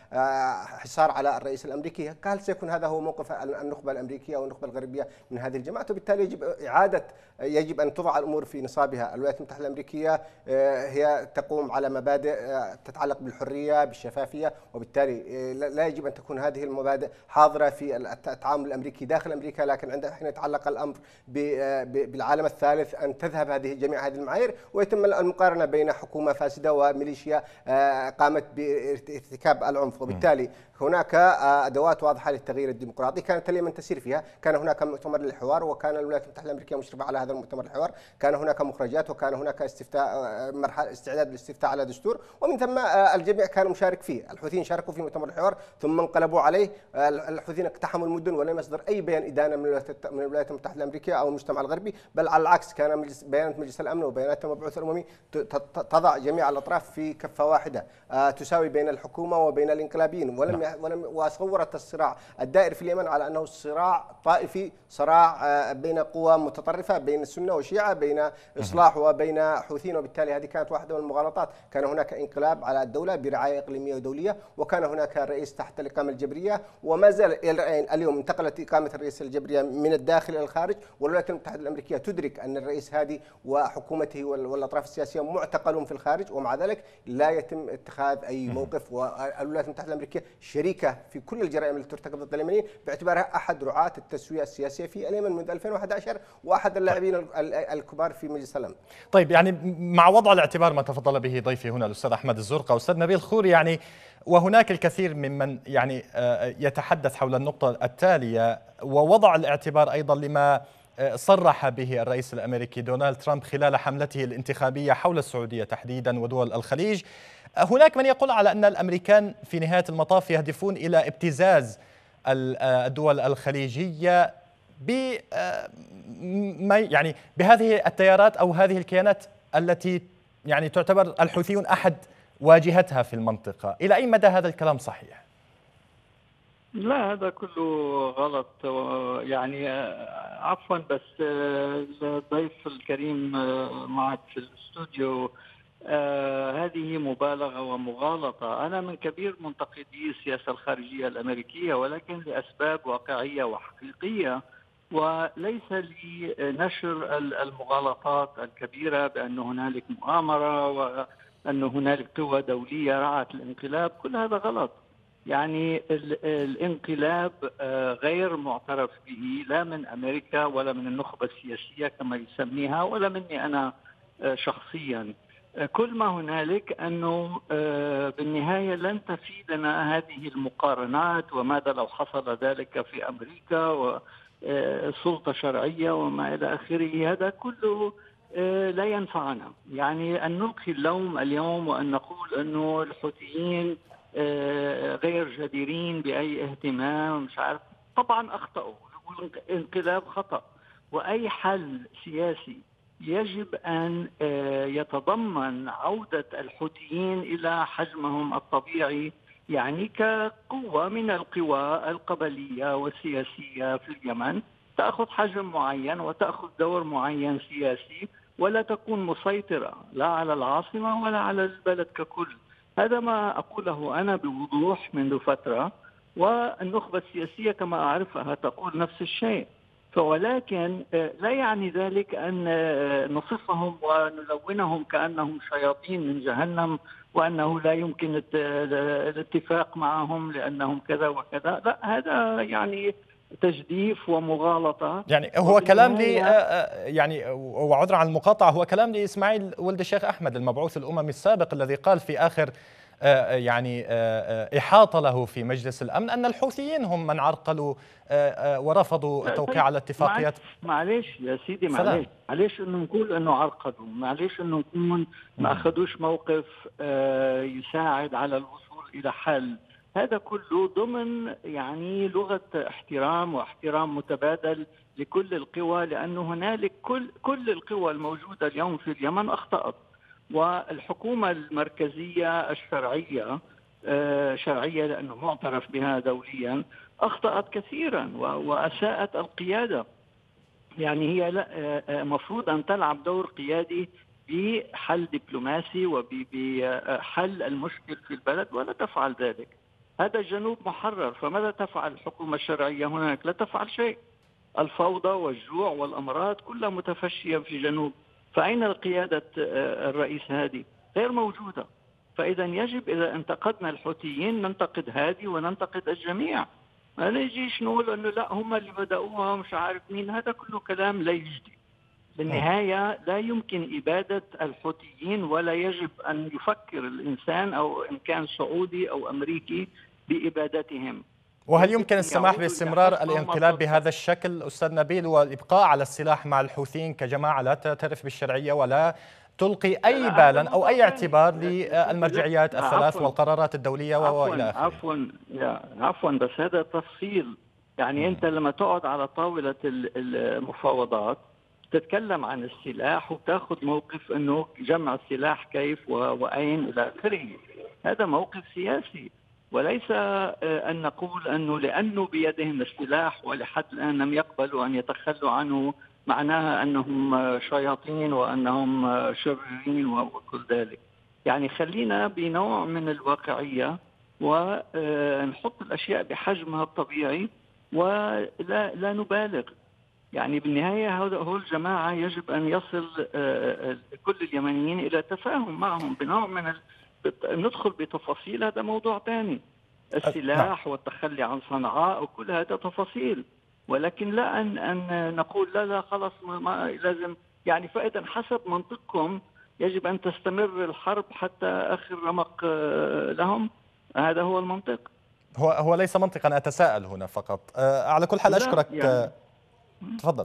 B: حصار على الرئيس الأمريكي؟ هل سيكون هذا هو موقف النخبة الأمريكية أو النخبة الغربية من هذه الجماعة؟ وبالتالي يجب إعادة يجب أن تضع الأمور في نصابها. الولايات المتحدة الأمريكية هي تقوم على مبادئ تتعلق بالحرية بالشفافية، وبالتالي لا يجب أن تكون هذه المبادئ حاضرة في التعامل الأمريكي داخل أمريكا، لكن عند حين يتعلق الأمر بالعالم الثالث أن تذهب هذه جميع هذه المعايير ويتم المقارنة بين حكومة فاسدة وميليشيا قامت بارتكاب العنف. وبالتالي هناك أدوات واضحة للتغيير الديمقراطي كانت اليمن تسير فيها. كان هناك مؤتمر للحوار وكان الولايات المتحدة الأمريكية مشرفة على هذا المؤتمر الحوار، كان هناك مخرجات وكان هناك استفتاء مرحلة استعداد للاستفتاء على دستور، ومن ثم الجميع كان مشارك فيه. الحوثيين شاركوا في مؤتمر الحوار ثم انقلبوا عليه. الحوثيين اقتحموا المدن ولم يصدر أي بيان إدانة من الولايات المتحدة الأمريكية أو المجتمع الغربي، بل على العكس كان مجلس بيانات مجلس الأمن وبيانات المبعوث الأممي تضع جميع الأطراف في كفة واحدة تساوي بين الحكومة وبين الانقلابيين، ولم ولم وصورت الصراع الدائر في اليمن على أنه صراع طائفي، صراع بين قوى متطرفة، بين بين السنة والشيعة، بين إصلاح وبين حوثيين، وبالتالي هذه كانت واحدة من المغالطات. كان هناك انقلاب على الدولة برعاية إقليمية ودولية، وكان هناك رئيس تحت الإقامة الجبرية، وما زال اليوم انتقلت إقامة الرئيس الجبرية من الداخل إلى الخارج. والولايات المتحدة الأمريكية تدرك أن الرئيس هادي وحكومته والأطراف السياسية معتقلون في الخارج، ومع ذلك لا يتم اتخاذ أي موقف. والولايات المتحدة الأمريكية شريكة في كل الجرائم التي ترتكب ضد اليمنيين، باعتبارها أحد رعاة التسوية السياسية في اليمن منذ ألفين وأحد عشر، وأحد اللاعبين الكبار في مجلس الأمن.
A: طيب، يعني مع وضع الاعتبار ما تفضل به ضيفي هنا الأستاذ أحمد الزرقاء، أستاذ نبيل خوري، يعني وهناك الكثير ممن يعني يتحدث حول النقطة التالية، ووضع الاعتبار أيضا لما صرح به الرئيس الأمريكي دونالد ترامب خلال حملته الانتخابية حول السعودية تحديدا ودول الخليج. هناك من يقول على أن الأمريكان في نهاية المطاف يهدفون إلى ابتزاز الدول الخليجية ب يعني بهذه التيارات أو هذه الكيانات التي يعني تعتبر الحوثيون أحد واجهتها في المنطقة. إلى أي مدى هذا الكلام صحيح؟
E: لا، هذا كله غلط. يعني عفوا، بس الضيف الكريم معك في الاستوديو، آه هذه مبالغة ومغالطة. أنا من كبير منتقدي السياسة الخارجية الأمريكية، ولكن لأسباب واقعية وحقيقية، وليس لنشر المغالطات الكبيرة بأن هنالك مؤامرة وأن هنالك قوى دولية رعت الانقلاب. كل هذا غلط. يعني الانقلاب غير معترف به، لا من أمريكا ولا من النخبة السياسية كما يسميها، ولا مني أنا شخصيا. كل ما هنالك أنه بالنهاية لن تفيدنا هذه المقارنات، وماذا لو حصل ذلك في أمريكا وسلطة شرعية وما إلى آخره. هذا كله لا ينفعنا. يعني أن نلقي اللوم اليوم وأن نقول أنه الحوثيين غير جديرين بأي اهتمام، مش عارف، طبعا أخطأوا، والانقلاب خطأ. وأي حل سياسي يجب أن يتضمن عودة الحوثيين إلى حجمهم الطبيعي، يعني كقوة من القوى القبلية والسياسية في اليمن، تأخذ حجم معين وتأخذ دور معين سياسي، ولا تكون مسيطرة لا على العاصمة ولا على البلد ككل. هذا ما أقوله أنا بوضوح منذ فترة، والنخبة السياسية كما أعرفها تقول نفس الشيء. ولكن لا يعني ذلك أن نصفهم ونلونهم كأنهم شياطين من جهنم، وأنه لا يمكن الاتفاق معهم لأنهم كذا وكذا. لا، هذا يعني تجديف ومغالطة.
A: يعني هو كلام لي يعني، وعذرا عن المقاطعة، هو كلام لإسماعيل ولد الشيخ أحمد المبعوث الأممي السابق، الذي قال في آخر يعني إحاطة له في مجلس الأمن أن الحوثيين هم من عرقلوا ورفضوا التوقيع على اتفاقيات.
E: معليش يا سيدي، معليش معليش إنه نقول إنه عرقلوا، معليش إنه نكون ما أخذوش موقف يساعد على الوصول إلى حل. هذا كله ضمن يعني لغة احترام واحترام متبادل لكل القوى، لأنه هنالك كل كل القوى الموجودة اليوم في اليمن أخطأت، والحكومة المركزية الشرعية شرعية لأنه معترف بها دوليا أخطأت كثيرا وأساءت القيادة. يعني هي مفروض أن تلعب دور قيادي بحل دبلوماسي وبحل المشكل في البلد، ولا تفعل ذلك. هذا الجنوب محرر، فماذا تفعل الحكومة الشرعية هناك؟ لا تفعل شيء. الفوضى والجوع والأمراض كلها متفشية في جنوب، فأين القيادة الرئيس هادي؟ غير موجودة. فإذا يجب إذا انتقدنا الحوثيين ننتقد هادي وننتقد الجميع، ما نجيش نقول أنه لا هم اللي بدأوها مش عارف مين. هذا كله كلام لا يجدي. بالنهاية لا يمكن إبادة الحوثيين، ولا يجب أن يفكر الإنسان أو إن كان سعودي أو أمريكي بإبادتهم.
A: وهل يمكن السماح باستمرار الانقلاب بهذا الشكل أستاذ نبيل، والإبقاء على السلاح مع الحوثيين كجماعة لا تعترف بالشرعية ولا تلقي أي بالا أو أي اعتبار للمرجعيات الثلاث والقرارات الدولية وإلى آخره؟
E: عفوا عفوا بس هذا تفصيل. يعني أنت لما تقعد على طاولة المفاوضات تتكلم عن السلاح وتأخذ موقف أنه جمع السلاح كيف وأين إلى آخره، هذا موقف سياسي، وليس أن نقول أنه لأنه بيدهم السلاح ولحد الآن لم يقبلوا أن يتخلوا عنه معناها أنهم شياطين وأنهم شريرين وكل ذلك. يعني خلينا بنوع من الواقعية ونحط الأشياء بحجمها الطبيعي ولا لا نبالغ. يعني بالنهاية هو الجماعة يجب أن يصل كل اليمنيين إلى تفاهم معهم بنوع من ال... ندخل بتفاصيل، هذا موضوع ثاني، السلاح والتخلي عن صنعاء وكل هذا تفاصيل، ولكن لا أن أن نقول لا لا خلاص ما, ما لازم. يعني فإذا حسب منطقكم يجب أن تستمر الحرب حتى آخر رمق لهم، هذا هو المنطق.
A: هو هو ليس منطقا، أتساءل هنا فقط. على كل حال أشكرك. يعني تفضل.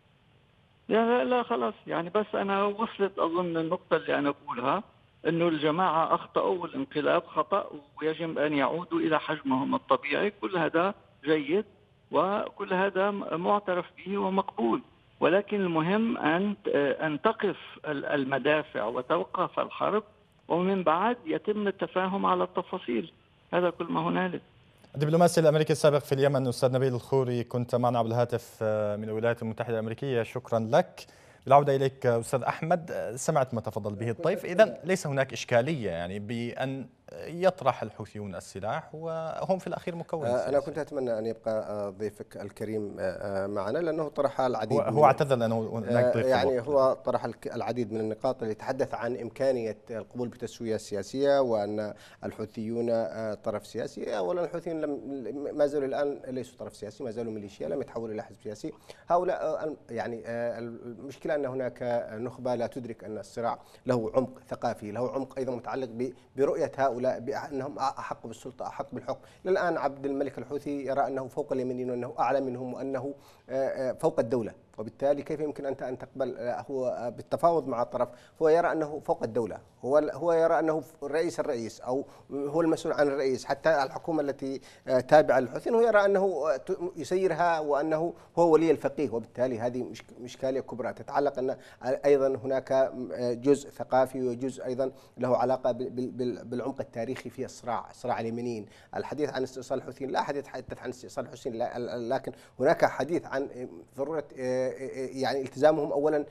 E: لا لا خلاص، يعني بس أنا وصلت أظن النقطة اللي أنا أقولها، أنه الجماعة أخطأوا والانقلاب خطأ ويجب أن يعودوا إلى حجمهم الطبيعي. كل هذا جيد وكل هذا معترف به ومقبول، ولكن المهم أن أن تقف المدافع وتوقف الحرب ومن بعد يتم التفاهم على التفاصيل. هذا كل ما هنالك.
A: الدبلوماسي الأمريكي السابق في اليمن أستاذ نبيل الخوري، كنت معنا عبر الهاتف من الولايات المتحدة الأمريكية، شكرا لك. بالعودة إليك أستاذ أحمد، سمعت ما تفضل به الضيف. إذن ليس هناك إشكالية يعني بأن يطرح الحوثيون السلاح وهم في الأخير مكون سياسي.
B: أنا كنت أتمنى أن يبقى ضيفك الكريم معنا لأنه طرح العديد.
A: هو, هو اعتذر لأنه هناك ضيف.
B: يعني هو طرح العديد من النقاط اللي تحدث عن إمكانية القبول بالتسوية السياسية وأن الحوثيون طرف سياسي. أولا الحوثيون لم ما زالوا الآن ليسوا طرف سياسي، ما زالوا ميليشيا، لم يتحولوا إلى حزب سياسي. هؤلاء يعني المشكلة أن هناك نخبة لا تدرك أن الصراع له عمق ثقافي، له عمق أيضا متعلق برؤية هؤلاء بأنهم أحق بالسلطة، أحق بالحكم. للآن عبد الملك الحوثي يرى أنه فوق اليمنيين وأنه أعلى منهم وأنه فوق الدولة، وبالتالي كيف يمكن أنت أن تقبل هو بالتفاوض مع الطرف؟ هو يرى أنه فوق الدولة، هو هو يرى أنه رئيس الرئيس أو هو المسؤول عن الرئيس. حتى الحكومة التي تابعة للحوثيين هو يرى أنه يسيرها وأنه هو ولي الفقيه، وبالتالي هذه إشكالية كبرى تتعلق أن أيضا هناك جزء ثقافي وجزء أيضا له علاقة بالعمق التاريخي في الصراع، صراع اليمنيين. الحديث عن استئصال الحوثيين لا أحد يتحدث عن استئصال الحوثيين، لكن هناك حديث عن ضرورة يعني التزامهم أولا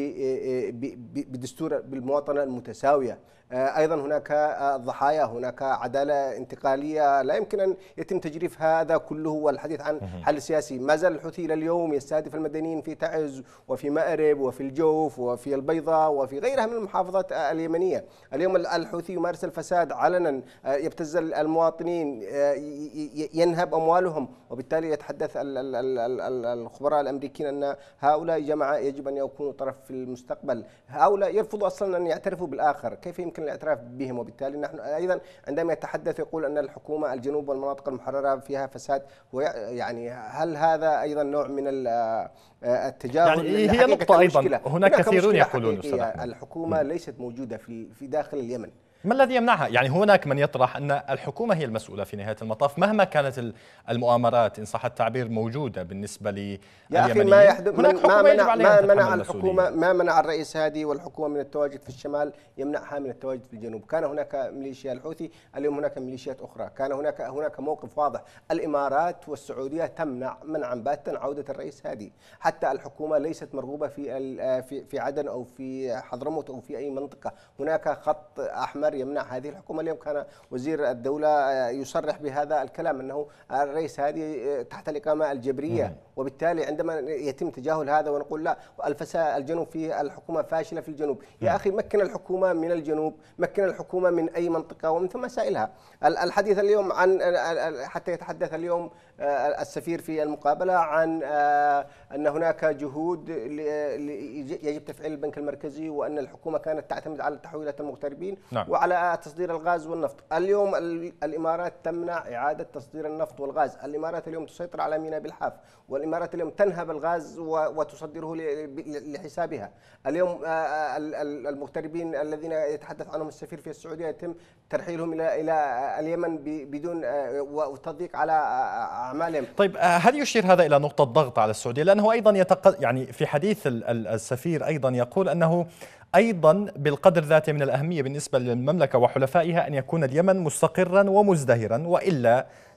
B: بدستور بالمواطنة المتساوية. أيضا هناك ضحايا، هناك عدالة انتقالية لا يمكن أن يتم تجريف هذا كله. والحديث عن حل سياسي، ما زال الحوثي إلى اليوم يستهدف المدنيين في تعز وفي مأرب وفي الجوف وفي البيضاء وفي غيرها من المحافظات اليمنية. اليوم الحوثي يمارس الفساد علنا، يبتز المواطنين، ينهب أموالهم، وبالتالي يتحدث الخبراء الأمريكيين أن هؤلاء جماعة يجب أن يكونوا طرف في المستقبل. هؤلاء يرفضوا أصلا أن يعترفوا بالآخر، كيف يمكن الاعتراف بهم؟ وبالتالي نحن أيضا عندما يتحدث يقول أن الحكومة الجنوب والمناطق المحررة فيها فساد، يعني هل هذا أيضا نوع من التجاهل؟
A: يعني هي نقطة أيضا هناك كثيرون يقولون
B: الحكومة ليست موجودة في في داخل اليمن.
A: ما الذي يمنعها؟ يعني هناك من يطرح أن الحكومة هي المسؤولة في نهاية المطاف مهما كانت المؤامرات إن صح التعبير موجودة بالنسبة لليمنيين.
B: يا أخي ما يحدث ما منع ما منع الحكومة ما منع الرئيس هادي والحكومة من التواجد في الشمال يمنعها من التواجد في الجنوب. كان هناك ميليشيا الحوثي، اليوم هناك ميليشيات أخرى. كان هناك هناك موقف واضح، الإمارات والسعودية تمنع منعا باتا عودة الرئيس هادي. حتى الحكومة ليست مرغوبة في في في عدن أو في حضرموت أو في أي منطقة. هناك خط أحمر يمنع هذه الحكومة. اليوم كان وزير الدولة يصرح بهذا الكلام أنه الرئيس هذه تحت الإقامة الجبرية، وبالتالي عندما يتم تجاهل هذا ونقول لا الفساد الجنوب فيه الحكومة فاشلة في الجنوب، يا أخي مكن الحكومة من الجنوب، مكن الحكومة من أي منطقة ومن ثم مسائلها. الحديث اليوم عن حتى يتحدث اليوم السفير في المقابلة عن أن هناك جهود يجب تفعيل البنك المركزي وأن الحكومة كانت تعتمد على تحويلات المغتربين
A: نعم.
B: وعلى تصدير الغاز والنفط. اليوم الإمارات تمنع إعادة تصدير النفط والغاز. الإمارات اليوم تسيطر على ميناء بالحاف، والإمارات اليوم تنهب الغاز وتصدره لحسابها. اليوم المغتربين الذين يتحدث عنهم السفير في السعودية يتم ترحيلهم إلى إلى اليمن بدون وتضييق على أعمالهم.
A: طيب هل يشير هذا إلى نقطة ضغط على السعودية؟ لأنه أيضا يتق... يعني في حديث السفير أيضا يقول أنه أيضا بالقدر ذاته من الأهمية بالنسبة للمملكة وحلفائها أن يكون اليمن مستقرا ومزدهرا، وإلا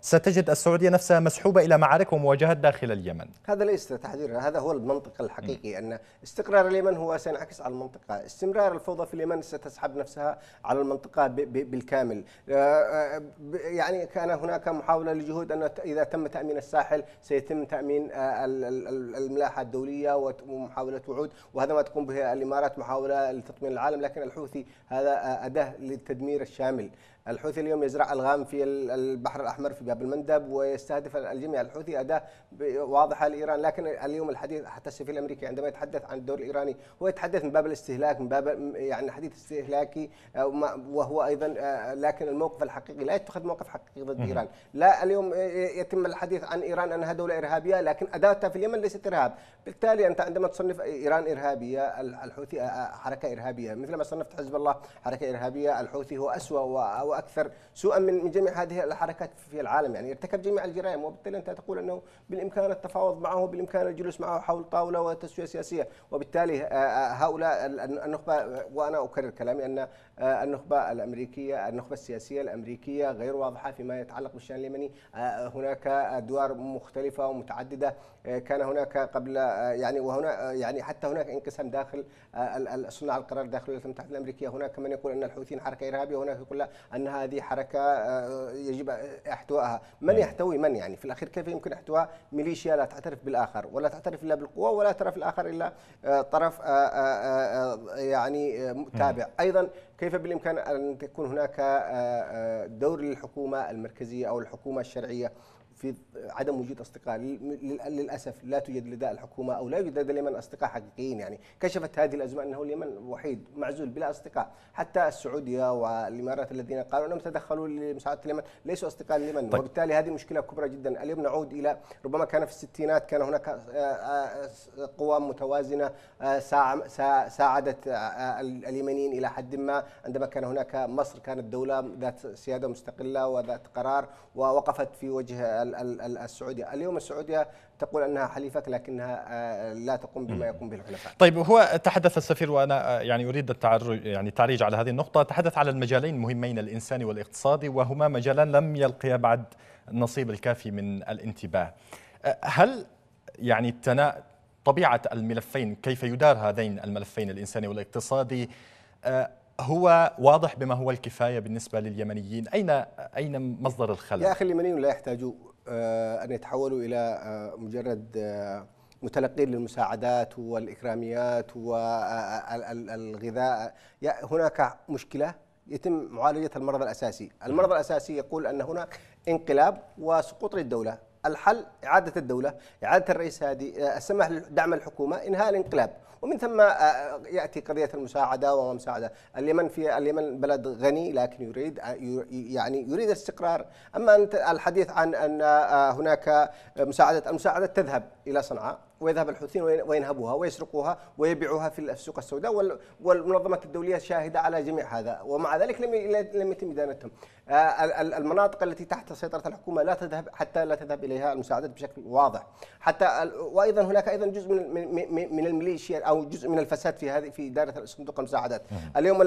A: ستجد السعودية نفسها مسحوبة إلى معارك ومواجهات داخل اليمن.
B: هذا ليس تحذير، هذا هو المنطق الحقيقي، أن استقرار اليمن هو سينعكس على المنطقة. استمرار الفوضى في اليمن ستسحب نفسها على المنطقة بالكامل. يعني كان هناك محاولة لجهود أن إذا تم تأمين الساحل سيتم تأمين الملاحة الدولية ومحاولة وعود، وهذا ما تقوم به الإمارات، محاولة لتطمين العالم. لكن الحوثي هذا أداة للتدمير الشامل. الحوثي اليوم يزرع ألغام في البحر الأحمر في باب المندب ويستهدف الجميع. الحوثي أداة واضحة لإيران. لكن اليوم الحديث حتى السفير الأمريكي عندما يتحدث عن الدور الإيراني هو يتحدث من باب الاستهلاك، من باب يعني حديث استهلاكي، وهو أيضا لكن الموقف الحقيقي لا يتخذ موقف حقيقي ضد إيران. لا، اليوم يتم الحديث عن إيران أنها دولة إرهابية، لكن أداتها في اليمن ليست إرهاب. بالتالي أنت عندما تصنف إيران إرهابية، الحوثي حركة إرهابية، مثلما صنفت حزب الله حركة إرهابية، الحوثي هو أسوأ وأكثر سوءا من جميع هذه الحركات في العالم. يعني ارتكب جميع الجرائم، وبالتالي أنت تقول أنه بالإمكان التفاوض معه وبالإمكان الجلوس معه حول طاولة وتسوية سياسية. وبالتالي هؤلاء النخبة، وأنا أكرر كلامي أن النخبة الأمريكية النخبة السياسية الأمريكية غير واضحة فيما يتعلق بالشأن اليمني. هناك أدوار مختلفة ومتعددة. كان هناك قبل يعني وهنا يعني حتى هناك انقسام داخل صناع القرار داخل الولايات المتحدة الأمريكية. هناك من يقول أن الحوثيين حركة إرهابية، وهناك يقول لا أن هذه حركة يجب احتوائها. من يحتوي من؟ يعني في الأخير كيف يمكن احتواء ميليشيا لا تعترف بالآخر ولا تعترف إلا بالقوة ولا ترى في الآخر إلا طرف يعني تابع؟ أيضا كيف بالإمكان أن تكون هناك دور للحكومة المركزية أو الحكومة الشرعية في عدم وجود أصدقاء؟ للأسف لا توجد لدى الحكومة أو لا يوجد لدى اليمن أصدقاء حقيقيين. يعني كشفت هذه الأزمة أنه اليمن وحيد معزول بلا أصدقاء. حتى السعودية والإمارات الذين قالوا أنهم تدخلوا لمساعدة اليمن ليسوا أصدقاء اليمن. طيب. وبالتالي هذه مشكلة كبرى جدا. اليوم نعود إلى ربما كان في الستينات كان هناك قوى متوازنة ساعدت اليمنيين إلى حد ما، عندما كان هناك مصر كانت دولة ذات سيادة مستقلة وذات قرار ووقفت في وجه السعودية. اليوم السعودية تقول أنها حليفك لكنها لا تقوم بما يقوم به الحلفاء.
A: طيب، هو تحدث السفير يعني يعني أريد التعرج يعني التعريج على هذه النقطة. تحدث على المجالين المهمين الإنساني والاقتصادي، وهما مجالان لم يلقيا بعد النصيب الكافي من الانتباه. هل يعني تنا طبيعة الملفين، كيف يدار هذين الملفين الإنساني والاقتصادي، هو واضح بما هو الكفاية بالنسبة لليمنيين؟ أين أين مصدر الخلل؟
B: يا أخي، اليمنيون لا يحتاجوا أن يتحولوا إلى مجرد متلقين للمساعدات والإكراميات والغذاء. هناك مشكلة يتم معالجة المرض الأساسي. المرض الأساسي يقول أن هناك انقلاب وسقوط للدولة. الحل إعادة الدولة، إعادة الرئيس هادي، السماح لدعم الحكومة، إنهاء الانقلاب، ومن ثم يأتي قضية المساعدة ومساعدة. اليمن في اليمن بلد غني لكن يريد يعني يريد الاستقرار. أما الحديث عن أن هناك مساعدة، المساعدة تذهب إلى صنعاء ويذهب الحوثيين وينهبوها ويسرقوها ويبيعوها في السوق السوداء، والمنظمات الدولية شاهدة على جميع هذا، ومع ذلك لم لم يتم إدانتهم. المناطق التي تحت سيطرة الحكومة لا تذهب حتى لا تذهب إليها المساعدات بشكل واضح. حتى وأيضا هناك أيضا جزء من من الميليشيا أو جزء من الفساد في هذه في إدارة صندوق المساعدات. اليوم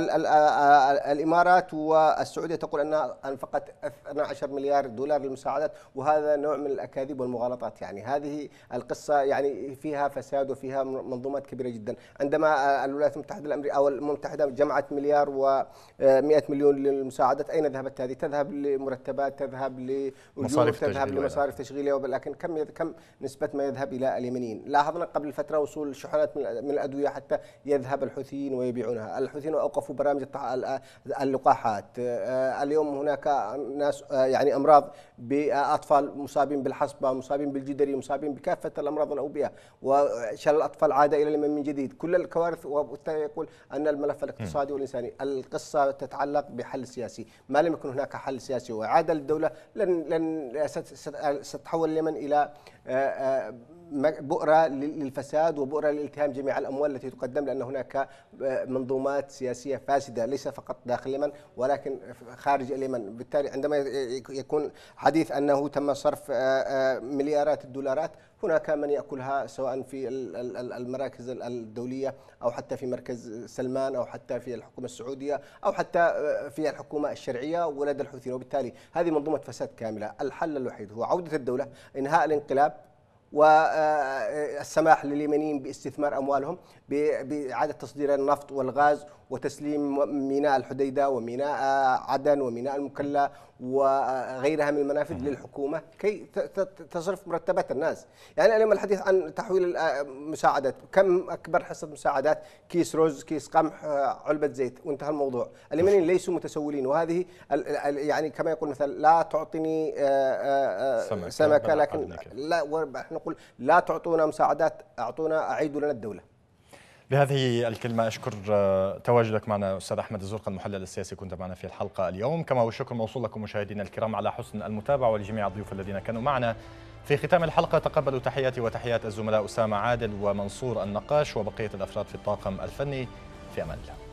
B: الإمارات والسعودية تقول أنها أنفقت اثني عشر مليار دولار للمساعدات، وهذا نوع من الأكاذيب والمغالطات. يعني هذه القصة يعني فيها فساد وفيها منظومات كبيرة جدا. عندما الولايات المتحدة الأمريكية أو المتحدة جمعت مليار ومئة مليون للمساعدات، أين ذهبت هذه؟ تذهب لمرتبات، تذهب لأجور، تذهب لمصاريف تشغيلية، ولكن كم كم نسبة ما يذهب إلى اليمنيين؟ لاحظنا قبل فترة وصول شحنات من الأدوية حتى يذهب الحوثيين ويبيعونها. الحوثيين أوقفوا برامج اللقاحات. اليوم هناك ناس يعني أمراض بأطفال مصابين بالحصبة، مصابين بالجدري، مصابين بكافة الأمراض والأوبئة، وشلل الأطفال عاد إلى اليمن من جديد. كل الكوارث. وبالتالي يقول أن الملف الاقتصادي والإنساني، القصة تتعلق بحل سياسي. ما لم يكن هناك حل سياسي وإعادة للدولة لن لن ستتحول اليمن إلى بؤرة للفساد وبؤرة لالتهام جميع الأموال التي تقدم، لأن هناك منظومات سياسية فاسدة ليس فقط داخل اليمن ولكن خارج اليمن. بالتالي عندما يكون حديث أنه تم صرف مليارات الدولارات، هناك من يأكلها سواء في المراكز الدولية أو حتى في مركز سلمان أو حتى في الحكومة السعودية أو حتى في الحكومة الشرعية ولدى الحوثيين. وبالتالي هذه منظومة فساد كاملة. الحل الوحيد هو عودة الدولة، إنهاء الانقلاب، والسماح لليمنيين باستثمار أموالهم بإعادة تصدير النفط والغاز وتسليم ميناء الحديدة وميناء عدن وميناء المكلا وغيرها من المنافذ للحكومة كي تصرف مرتبات الناس. يعني اليوم الحديث عن تحويل المساعدات، كم أكبر حصة مساعدات؟ كيس رز، كيس قمح، علبة زيت، وانتهى الموضوع. اليمنيين ليسوا متسولين، وهذه يعني كما يقول مثلا لا تعطيني سمكة, سمكة لكن لا، احنا نقول لا تعطونا مساعدات، اعطونا، اعيدوا لنا الدولة.
A: بهذه الكلمة أشكر تواجدك معنا أستاذ أحمد الزرقاء المحلل السياسي، كنت معنا في الحلقة اليوم، كما هو الشكر موصول لكم مشاهدينا الكرام على حسن المتابعة، ولجميع الضيوف الذين كانوا معنا. في ختام الحلقة تقبلوا تحياتي وتحيات الزملاء أسامة عادل ومنصور النقاش وبقية الأفراد في الطاقم الفني. في أمان الله.